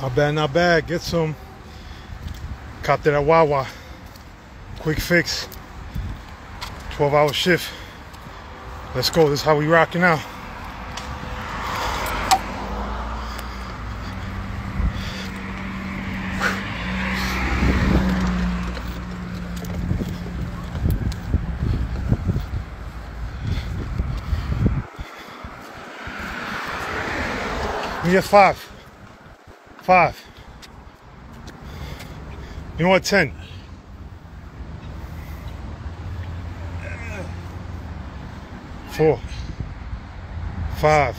Not bad, not bad. Get some. Copped it at Wawa. Quick fix. 12-hour shift. Let's go. This is how we rocking out. We get 5. 5. You know what? 10. Four. 5.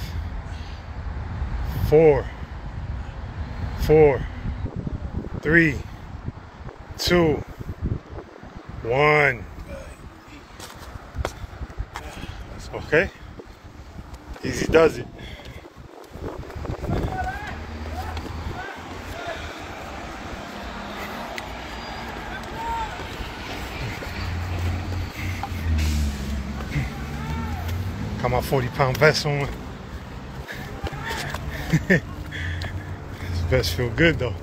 4. 4. 3. 2. 1. Okay. Easy does it. Got my 40-pound vest on. This vest feel good though.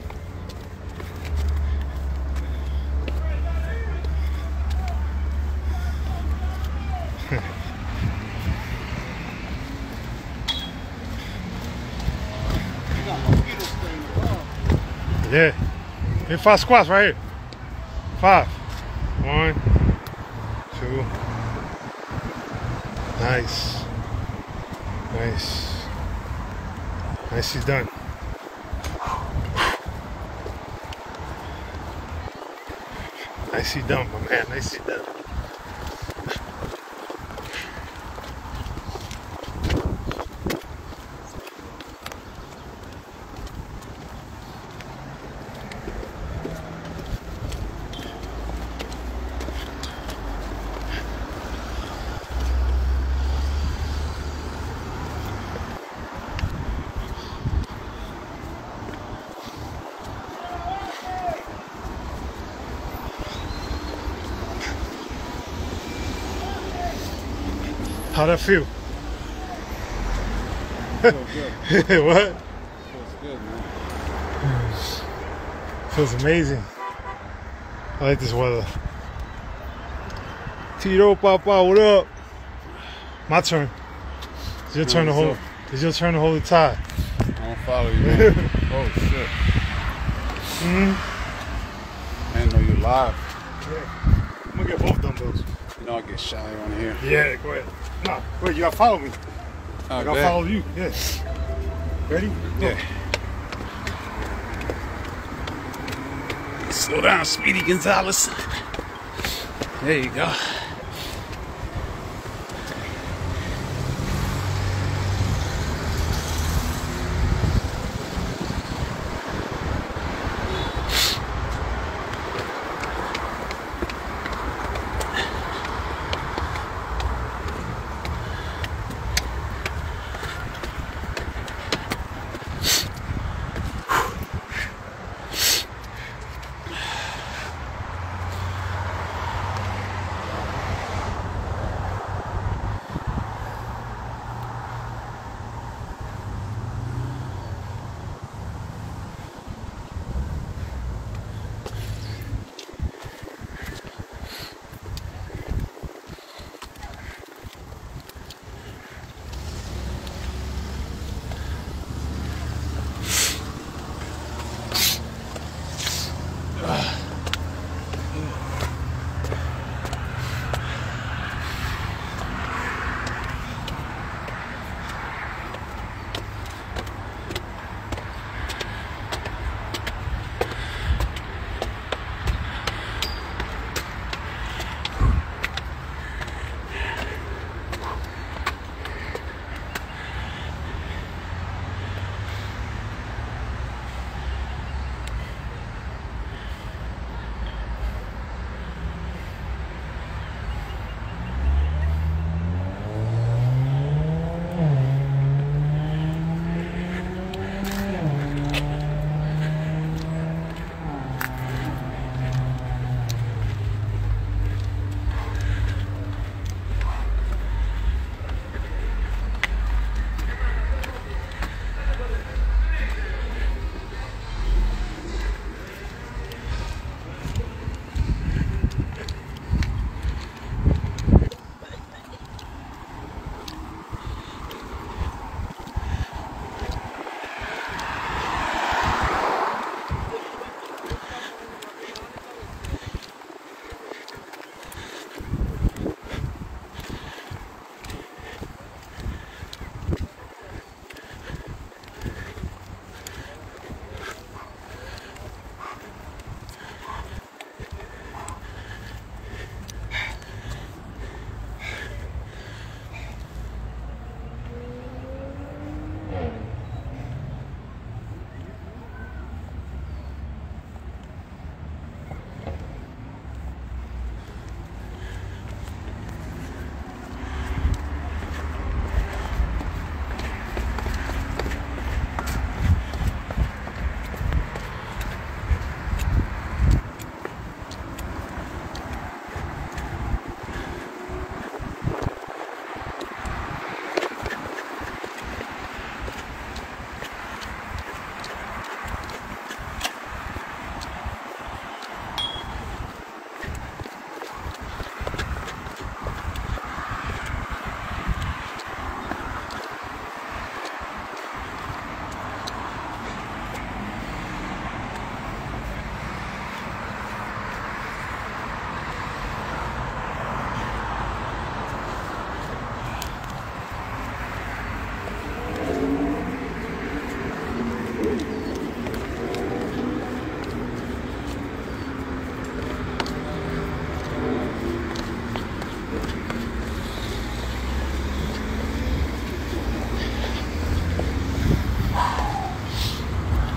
Yeah. Hit 5 squats right here. 5. 1, 2. Nice. Nice. Nicely done. Nicely done, my man. Nicely done. How'd that feel? Feels good. What? Feels good, man. Feels amazing. I like this weather. Tito, Papa, what up? My turn. It's your turn to hold. It's your turn to hold the tie. I don't follow you, man. Oh shit. I didn't know you live. Yeah. I'm gonna get both dumbbells. You know I get shy on here. Yeah, go ahead. No, wait, you gotta follow me. I gotta follow you. Yeah. Ready? Go. Yeah. Slow down, Speedy Gonzalez. There you go.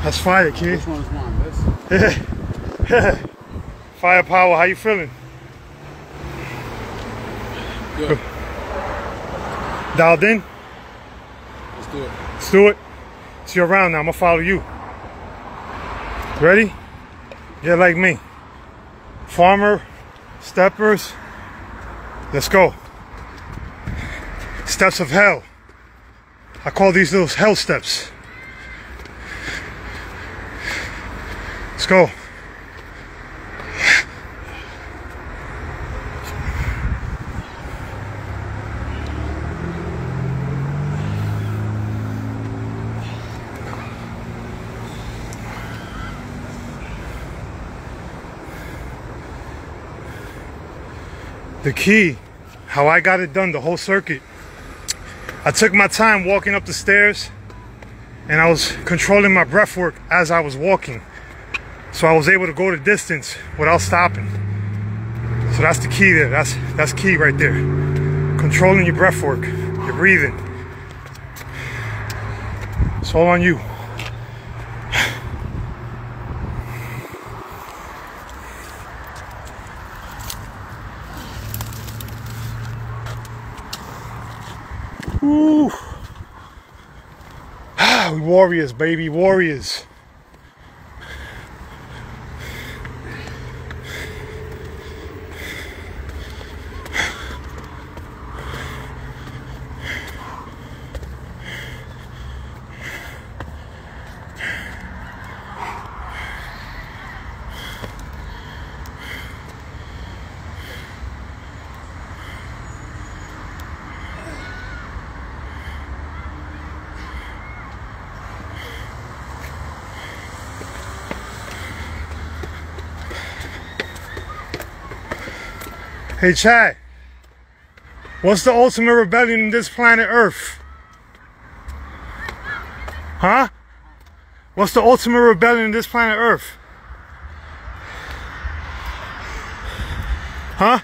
That's fire, kid. Which one's one? This? Firepower, how you feeling? Good. Dialed in? Let's do it. Let's do it. See you around now. I'm gonna follow you. Ready? Yeah, like me. Farmer, steppers. Let's go. Steps of hell. I call these little hell steps. Let's go. The key, how I got it done, the whole circuit. I took my time walking up the stairs and I was controlling my breath work as I was walking. So I was able to go the distance without stopping. So that's the key there, that's key right there. Controlling your breath work, your breathing. It's all on you. Ooh. We warriors, baby, warriors. Hey Chad, what's the ultimate rebellion in this planet Earth? Huh? What's the ultimate rebellion in this planet Earth? Huh?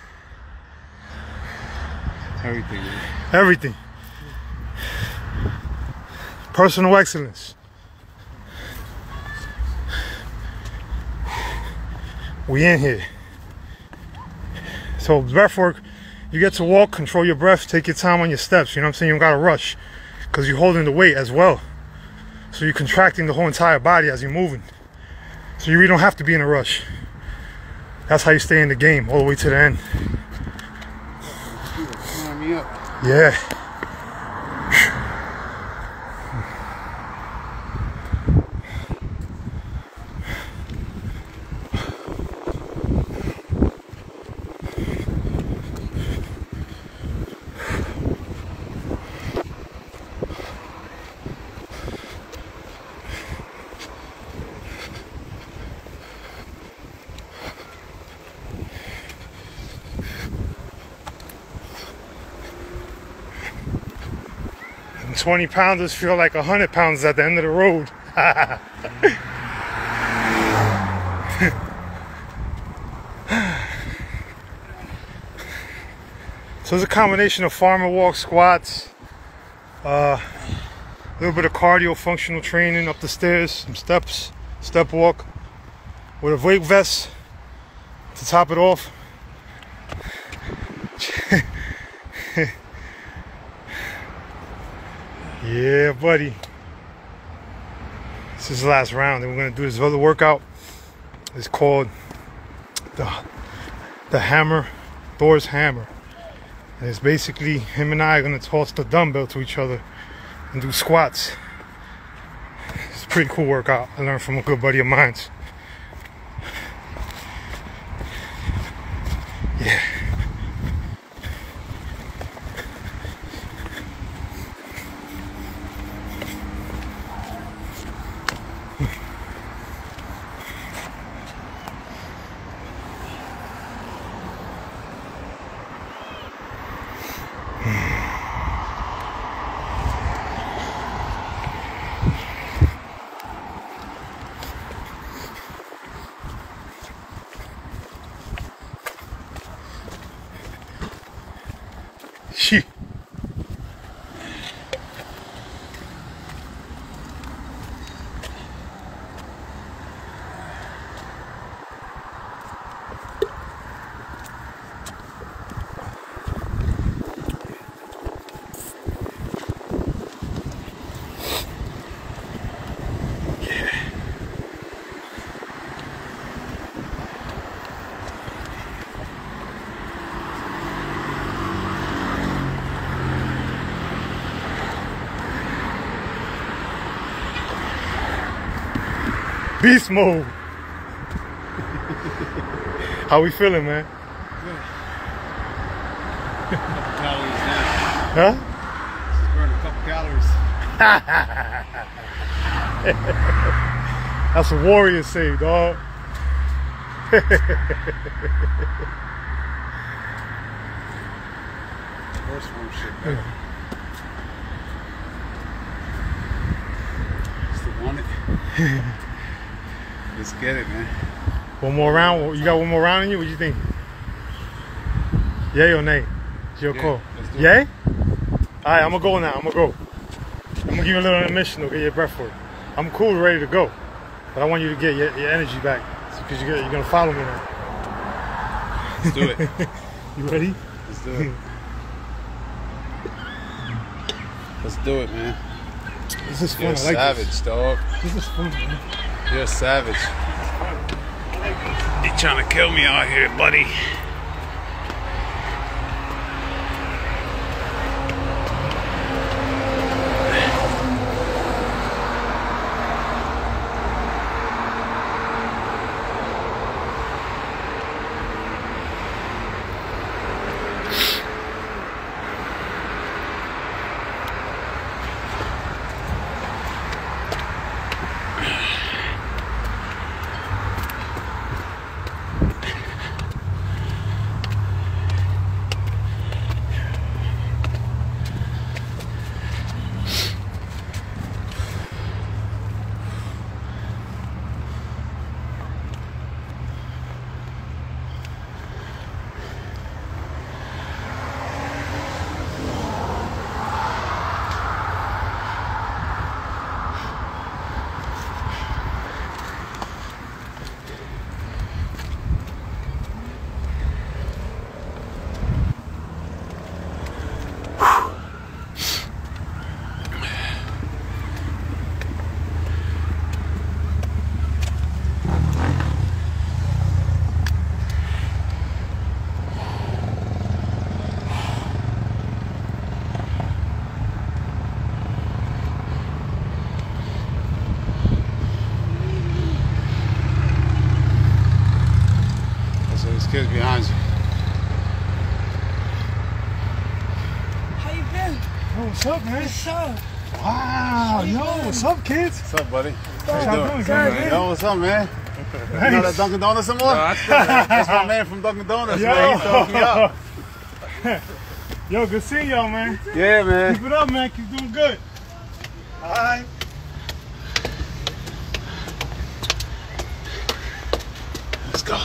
Everything. Man. Everything. Personal excellence. We in here. So breath work, you get to walk, control your breath, take your time on your steps, you know what I'm saying? You don't gotta rush, because you're holding the weight as well. So you're contracting the whole entire body as you're moving. So you really don't have to be in a rush. That's how you stay in the game, all the way to the end. Yeah. And 20 pounders feel like 100 pounds at the end of the road. So it's a combination of farmer walk, squats, a little bit of cardio, functional training up the stairs, some steps, step walk, with a weight vest to top it off. Yeah, buddy. This is the last round. Then we're gonna do this other workout. It's called the hammer, Thor's hammer. And it's basically him and I are gonna toss the dumbbell to each other and do squats. It's a pretty cool workout. I learned from a good buddy of mine. Yeah. Beast mode. How we feeling, man? Good. Couple calories down. Huh? Just burned a couple calories. That's a warrior say, dog. Horse farm shit, man. Still want it? Let's get it, man. One more round? You got one more round in you? What you think? Yay or nay? It's your call. Let's do it. Yay? Alright, I'm gonna go now. I'm gonna give you a little intermission to get your breath work. I'm cool, ready to go. But I want you to get your energy back. Because you're gonna follow me now. Let's do it. You ready? Let's do it. Let's do it, man. This is fun. You're a I like savage, dog. this. This is fun, man. You're a savage. You trying to kill me out here, buddy. Kids behind you. How you been? Yo, what's up, man? What's up? Wow, yo, what's up, kids? What's up, buddy? How you doing, man? Yo, what's up, man? You know that Dunkin' Donuts some more? No, That's my man from Dunkin' Donuts, man. He told me up. Yo, good seeing y'all, man. Yeah, man. Keep it up, man. Keep doing good. All right. Let's go.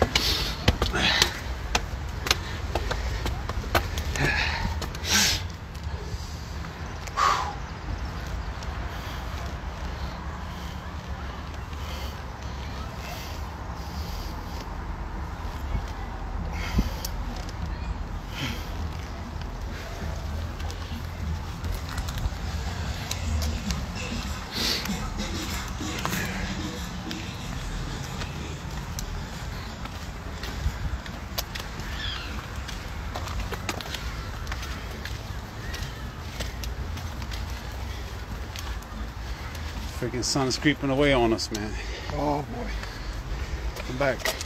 Freaking sun's creeping away on us, man. Oh, boy. Come back.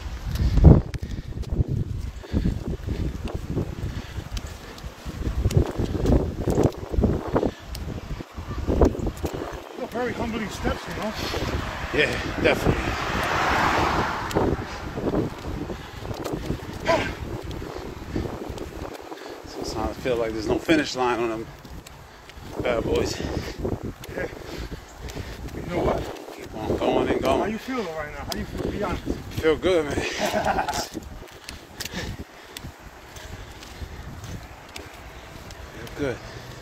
Very humbling steps, you know? Yeah, definitely. Sometimes I feel like there's no finish line on them bad boys. Yeah. You know what? Keep on going and How going. you feeling right now? How you feel? Be honest. Feel good, man. Feel good.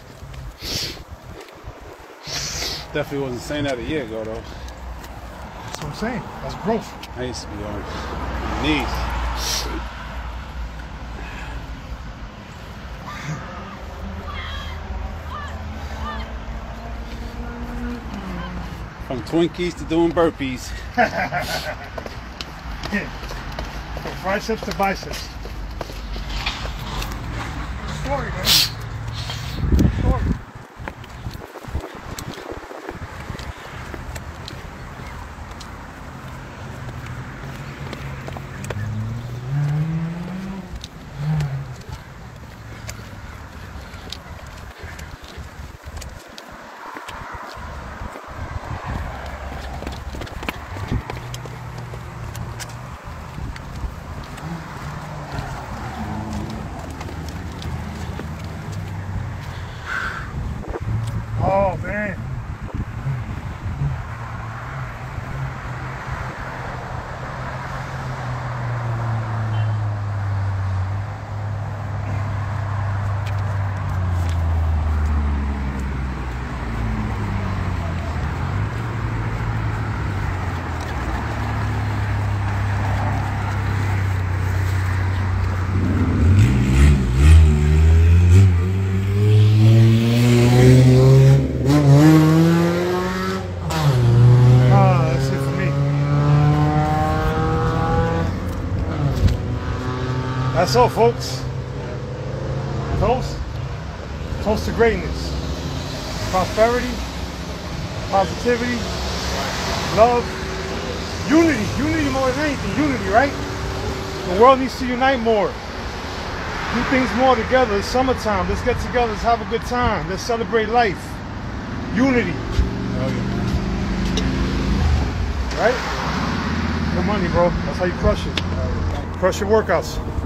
Definitely wasn't saying that a year ago, though. That's what I'm saying. That's growth. I used to be on my knees. From Twinkies to doing burpees. From triceps to biceps. Story, man. Story. That's all, folks. Toast. Toast to greatness. Prosperity. Positivity. Love. Unity. Unity more than anything. Unity, right? The world needs to unite more. Do things more together. It's summertime. Let's get together. Let's have a good time. Let's celebrate life. Unity. Right? Good money, bro. That's how you crush it. Crush your workouts.